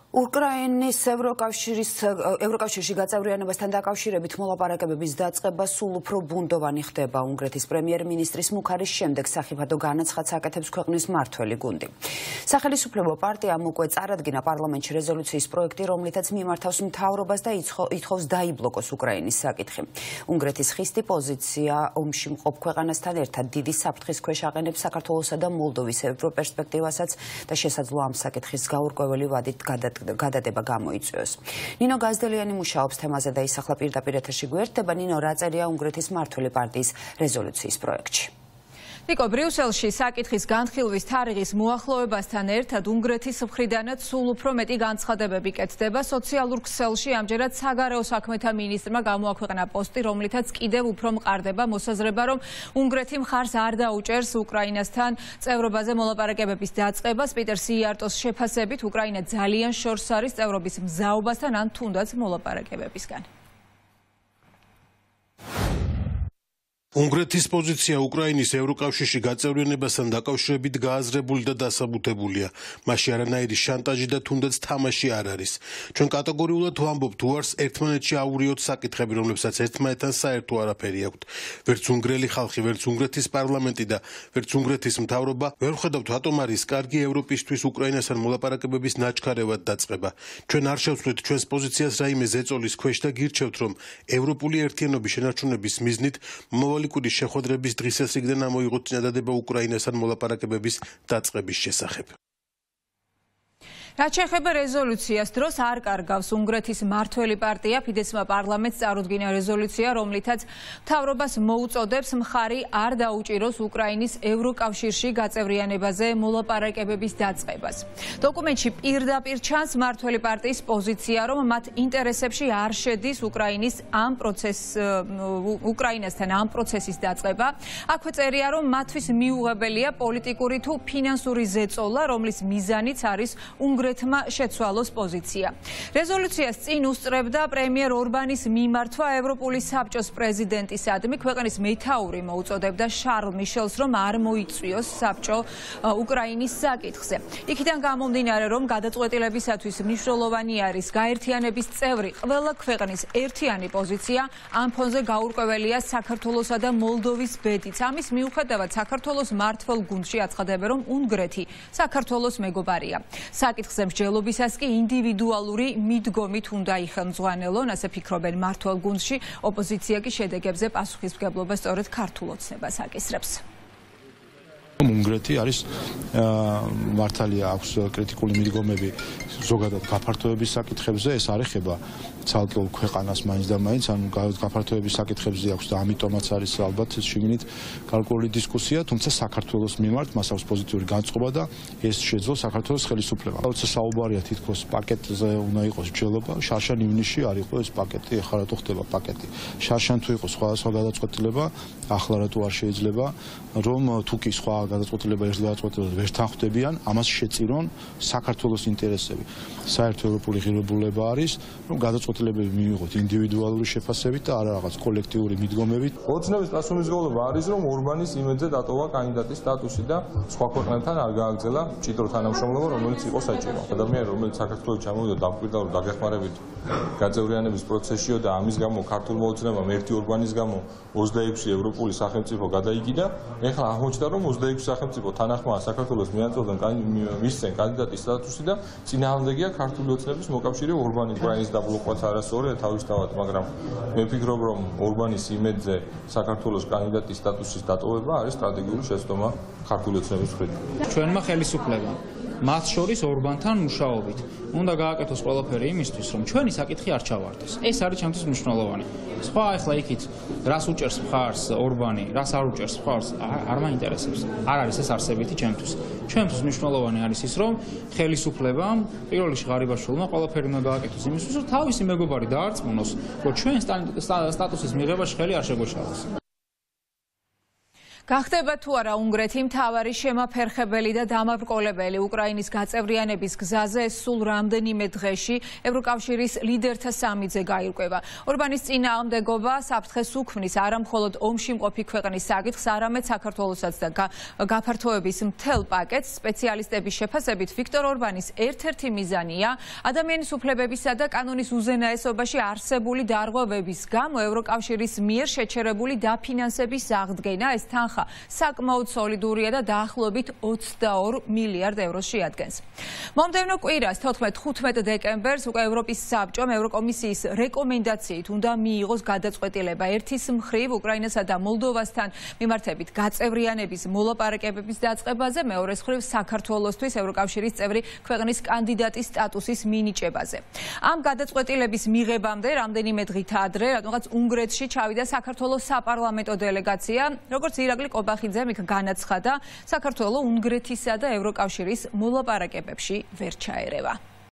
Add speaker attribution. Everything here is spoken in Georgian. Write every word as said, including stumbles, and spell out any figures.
Speaker 1: უკრაინის ევროკავშირის ევროკავშირში გაწევრიანებასთან დაკავშირებით მოლაპარაკებების დაწყება სულ უფრო ბუნდოვანი ხდება. უნგრეთის პრემიერ-მინისტრის მუქარის შემდეგ სახიფათო განაცხადს აკეთებს ქვეყნის მმართველი გუნდი. სახელისუფლებო პარტიამ უკვე წარადგინა პარლამენტში რეზოლუციის პროექტი, რომლითაც მიმართავს მთავრობას და ითხოვს დაიბლოკოს უკრაინის საკითხი. უნგრეთის ხისტი პოზიცია ომში მყოფ ქვეყანასთან ერთად დიდი საფრთხის ქვეშ აყენებს საქართველოსა და მოლდოვის ევროპერსპექტივასაც და შესაძლოა ამ საკითხის გაურკვეველი ვადით გადადგა გადადება გამოიწვიოს. ნინო გაზდელიანი მუშაობს თემაზე და ის ახლა პირდაპირ ეთერში გვერდება. ნინო, რა წერია უნგრეთის მმართველი პარტიის რეზოლუციის პროექტში?
Speaker 2: ნიკო, ბრიუსელში საკითხის განხილვის თარიღის მოახლოებასთან ერთად უნგრეთის მხრიდანაც სულ უფრო მეტი განცხადებები კეთდება. სოციალურ ქსელში ამჯერად საგარეო საქმეთა მინისტრმა გამოაქვეყნა პოსტი, რომლითაც კიდევ უფრო მყარდება მოსაზრება, რომ უნგრეთი მხარს არ დაუჭერს უკრაინასთან წევრობაზე მოლაპარაკებების დაწყებას. პიტერ სიარტოს შეფასებით, უკრაინა ძალიან შორს არის წევრობის მზაობასთან ან თუნდაც მოლაპარაკებებისგან.
Speaker 3: უნგრეთის პოზიცია უკრაინის ევროკავშირში გაწევრიანებასთან დაკავშირებით გააზრებული და დასაბუთებულია. მასში არანაირი შანტაჟი და თუნდაც თამაში არ არის. ჩვენ კატეგორიულად ვამბობთ, თუ არს ერთმანეთში აურიოთ საკითხები, რომლებსაც ერთმანეთთან საერთო არაფერი აქვთ. ვერც უნგრელი ხალხი, ვერც უნგრეთის პარლამენტი და ვერც უნგრეთის მთავრობა ვერ ვხედავთ, რატომ არის კარგი ევროპისთვის უკრაინასთან მოლაპარაკებების ნაჩქარევად დაწყება. ჩვენ არ შევცვლით ჩვენს პოზიციას რაიმე ზეწოლის ქვეშ და გირჩევთ, რომ ევროპული ერთიანობის შენარჩუნების მიზნით მოვალი შეხვედრების დღისასრიგდან ამოიღოთ წინადადება უკრაინასთან მოლაპარაკებების დაწყების შესახებ.
Speaker 2: რაც შეეხება რეზოლუციას, დროს არ კარგავს უნგრეთის მმართველი პარტია ფიდესმა პარლამენტს წარუდგინა რეზოლუცია, რომლითაც მთავრობას მოუწოდებს მხარი არ დაუჭიროს უკრაინის ევროკავშირში გაწევრიანებაზე მოლაპარაკებების დაწყებას. დოკუმენტში პირდაპირ ჩანს მმართველი პარტიის პოზიცია, რომ მათ ინტერესებში არ შედის უკრაინის ამ პროცეს უკრაინასთან ამ პროცესის დაწყება. აქვე წერია, რომ მათთვის მიუღებელია პოლიტიკური თუ ფინანსური ზეწოლა, რომლის მიზანიც არის უნგრეთის შეცვალოს პოზიცია. რეზოლუციას წინ უსწრებდა პრემიერ ორბანის მიმართვა ევროპული საბჭოს პრეზიდენტისადმი. ქვეყნის მეთაური მოუწოდებდა შარლ მიშელს, რომ არ მოიწვიოს საბჭო უკრაინის საკითხზე. იქიდან გამომდინარე, რომ გადაწყვეტილებისათვის მნიშვნელოვანი არის გაერთიანების წევრი ყველა ქვეყნის ერთიანი პოზიცია, ამ ფონზე გაურკვეველია საქართველოსა და მოლდოვის ბედიც. ამის მიუხედავად საქართველოს მმართველ გუნდში აცხადებენ, რომ უნგრეთი საქართველოს მეგობარია. საკითხს მსჯელობისას კი ინდივიდუალური მიდგომით უნდა იხელმძღვანელონ, ასე ფიქრობენ მმართველ გუნდში. ოპოზიცია კი შედეგებზე პასუხისმგებლობას სწორედ ქართულ ოცნებას აკისრებს.
Speaker 4: უნგრეთი არის მართალია აქვს კრიტიკული მიდგომები ზოგადად გაფართოების საკითხებზე, ეს არ ეხება ცალკეულ ქვეყანას მაინც და მაინც, ანუ გაფართოების საკითხებზე აქვს და ამიტომაც არის ალბათ შიგნით გარკვეული დისკუსია, თუმცა საქართველოს მიმართ მას აქვს პოზიტიური განწყობა და ეს შეძლო საქართველოს ხელისუფლებამ. როცა საუბარია თითქოს პაკეტზე უნდა იყოს მსჯელობა, შარშან ივნისში არ იყო ეს პაკეტი, ახლა რატო ხდება პაკეტი. შარშან თუ იყო სხვადასხვა გადაწყვეტილება, ახლა რატო არ შეიძლება, რომ თუ კი სხვა გადაწყვეტილება ერთ გადაწყვეტილებას ვერთან ხვდებიან, ამას შეწირონ საქართველოს ინტერესები. საერთო ევროპული ღირებულება არის, რომ გადაწყვეტილებები მიიღოთ ინდივიდუალური შეფასებით და არა რაღაც კოლექტიური მიდგომებით.
Speaker 5: ოცნების პასუხისმგებლობა არის, რომ ორბანის იმედზე დატოვა კანდიდატის სტატუსი და სხვა ქვეყნებთან არ გააგრძელა მჭიდრო თანამშრომლობა, რომელიც იყო საჭირო. ადამიანი, რომელიც საქართველოს ჩამოვიდა დამკვირდავრო დაგეხმარებით გაწევრიანების პროცესშიო და ამის გამო ქართულმა ოცნებამ ერთი ორბანის გამო ოცდაექვსი ევროპული სახელმწიფო გადაიგიდა, ეხლა აღმოჩნდა, რომ ოცდაექვსი სახელმწიფო თანახმაა საქართველოს მიაწოდონ მისცენ კანდიდატის სტატუსი და წინააღმდეგია ქართული ოცნების მოკავშირე ორბანი. უკრაინის დაბლოკვაც არასწორია თავისთავად, მაგრამ მე ვფიქრობ, რომ ორბანის იმედზე საქართველოს კანდიდატის სტატუსის დატოვება არის სტრატეგიული შეცდომა ქართული ოცნების მხრიდან.
Speaker 6: ჩვენმა ხელისუფლებამ მათ შორის ორბანთან მუშაობით უნდა გააკეთოს ყველაფერი იმისთვის, რომ ჩვენი საკითხი არ ჩავარდეს. ეს არის ჩემთვის მნიშვნელოვანი. სხვა ახლა იქით რას უჭერს მხარს ორბანი, რას არ უჭერს მხარს, არ მაინტერესებს. არ არის ეს არსებითი ჩემთვის. ჩემთვის მნიშვნელოვანი არის ის, რომ ხელისუფლებამ პირველ რიგში ღარიბაშვილმა ყველაფერი უნდა გააკეთოს იმისთვის, რომ თავისი მეგობარი დაარწმუნოს, რომ ჩვენ სტატუსის მიღებაში ხელი არ შეგვეშალოს.
Speaker 2: გახდება თუ არა უნგრეთი მთავარი შემაფერხებელი და დამაბრკოლებელი უკრაინის გაწევრიანების გზაზე სულ რამდენიმე დღეში ევროკავშირის ლიდერთა სამიტზე გაირკვევა. ორბანის წინააღმდეგობა საფრთხეს უქმნის არა მხოლოდ ომში მყოფი ქვეყნის საკითხს, არამედ საქართველოსაც და გაფართოების მთელ პაკეტს. სპეციალისტების შეფასებით ვიქტორ ორბანის ერთ-ერთი მიზანია ადამიანის უფლებებისა და კანონის უზენაესობაში არსებული დარღვევების გამო ევროკავშირის მიერ შეჩერებული დაფინანსების აღდგენა. ეს თანხა საკმაოდ სოლიდურია და დაახლოებით ოცდაორ მილიარდ ევროს შეადგენს. მომდევნო კვირას თოთხმეტ დეკემბერს უკვე ევროპის საბჭომ ევროკომისიის რეკომენდაციით უნდა მიიღოს გადაწყვეტილება ერთის მხრივ უკრაინასა და მოლდოვასთან მიმართებით გაწევრიანების მოლაპარაკებების დაწყებაზე, მეორეს მხრივ საქართველოსთვის ევროკავშირის წევრი ქვეყნის კანდიდატის სტატუსის მინიჭებაზე. ამ გადაწყვეტილების მიღებამდე რამდენიმე დღით ადრე რატომღაც უნგრეთში ჩავიდა საქართველოს საპარლამენტო დელეგაცია, როგორც ირაკლი კობახიძემ იქ განაცხადა, საქართველო უნგრეთისა და ევროკავშირის მოლაპარაკებებში ვერ ჩაერევა.